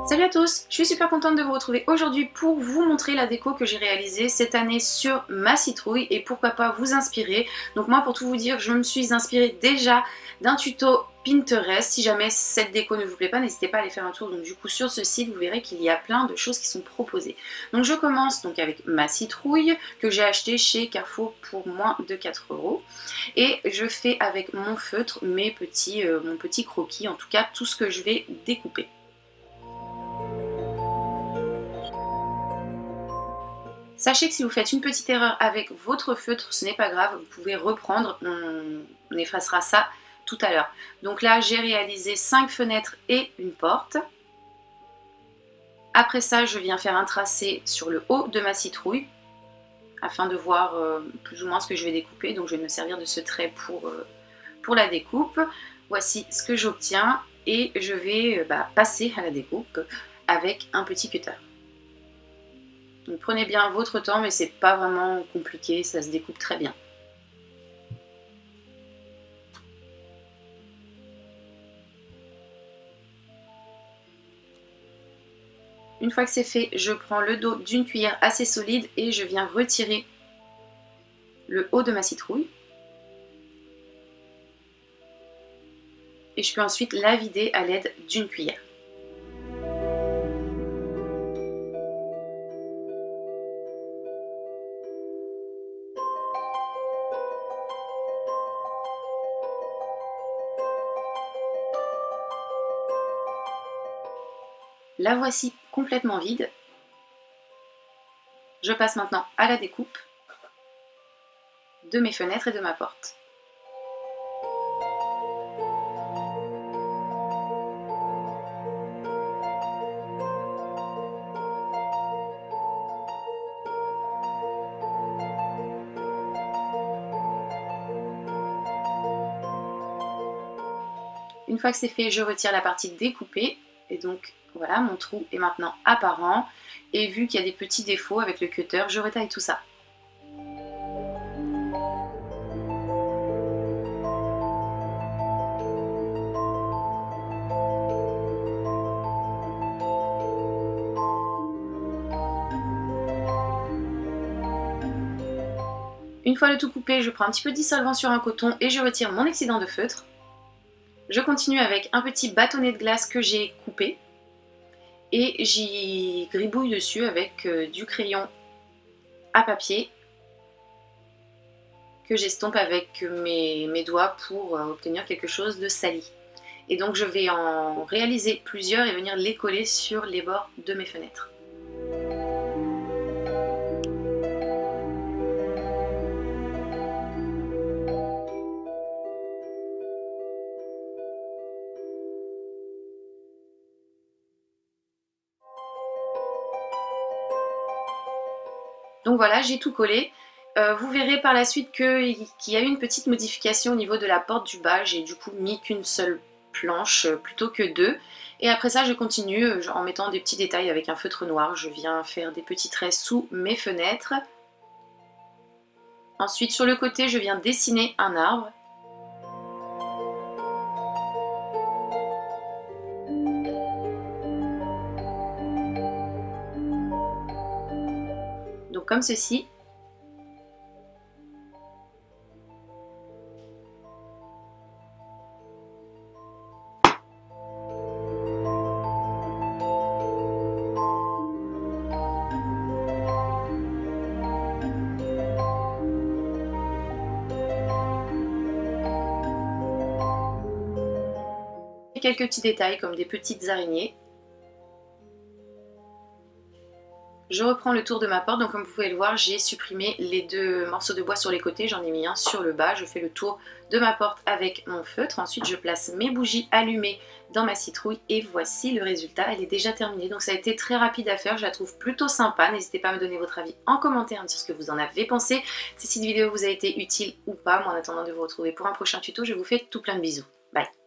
Salut à tous, je suis super contente de vous retrouver aujourd'hui pour vous montrer la déco que j'ai réalisée cette année sur ma citrouille et pourquoi pas vous inspirer. Donc moi, pour tout vous dire, je me suis inspirée déjà d'un tuto Pinterest. Si jamais cette déco ne vous plaît pas, n'hésitez pas à aller faire un tour. Donc du coup sur ce site, vous verrez qu'il y a plein de choses qui sont proposées. Donc je commence donc avec ma citrouille que j'ai achetée chez Carrefour pour moins de 4 € et je fais avec mon feutre mon petit croquis, en tout cas tout ce que je vais découper. Sachez que si vous faites une petite erreur avec votre feutre, ce n'est pas grave, vous pouvez reprendre, on effacera ça tout à l'heure. Donc là, j'ai réalisé 5 fenêtres et une porte. Après ça, je viens faire un tracé sur le haut de ma citrouille, afin de voir plus ou moins ce que je vais découper. Donc je vais me servir de ce trait pour la découpe. Voici ce que j'obtiens et je vais passer à la découpe avec un petit cutter. Donc prenez bien votre temps, mais c'est pas vraiment compliqué, ça se découpe très bien. Une fois que c'est fait, je prends le dos d'une cuillère assez solide et je viens retirer le haut de ma citrouille. Et je peux ensuite la vider à l'aide d'une cuillère. La voici complètement vide. Je passe maintenant à la découpe de mes fenêtres et de ma porte. Une fois que c'est fait, je retire la partie découpée et donc voilà, mon trou est maintenant apparent. Et vu qu'il y a des petits défauts avec le cutter, je retaille tout ça. Une fois le tout coupé, je prends un petit peu de dissolvant sur un coton et je retire mon excédent de feutre. Je continue avec un petit bâtonnet de glace que j'ai coupé et j'y gribouille dessus avec du crayon à papier que j'estompe avec mes doigts pour obtenir quelque chose de sali. Et donc je vais en réaliser plusieurs et venir les coller sur les bords de mes fenêtres. Donc voilà, j'ai tout collé. Vous verrez par la suite qu'il y a eu une petite modification au niveau de la porte du bas. J'ai du coup mis qu'une seule planche plutôt que deux. Et après ça, je continue en mettant des petits détails avec un feutre noir. Je viens faire des petits traits sous mes fenêtres. Ensuite, sur le côté, je viens dessiner un arbre. Donc comme ceci. Quelques petits détails comme des petites araignées. Je reprends le tour de ma porte, donc comme vous pouvez le voir, j'ai supprimé les deux morceaux de bois sur les côtés, j'en ai mis un sur le bas. Je fais le tour de ma porte avec mon feutre. Ensuite, je place mes bougies allumées dans ma citrouille et voici le résultat. Elle est déjà terminée, donc ça a été très rapide à faire. Je la trouve plutôt sympa. N'hésitez pas à me donner votre avis en commentaire, à me dire ce que vous en avez pensé. Si cette vidéo vous a été utile ou pas. Moi, en attendant de vous retrouver pour un prochain tuto, je vous fais tout plein de bisous. Bye!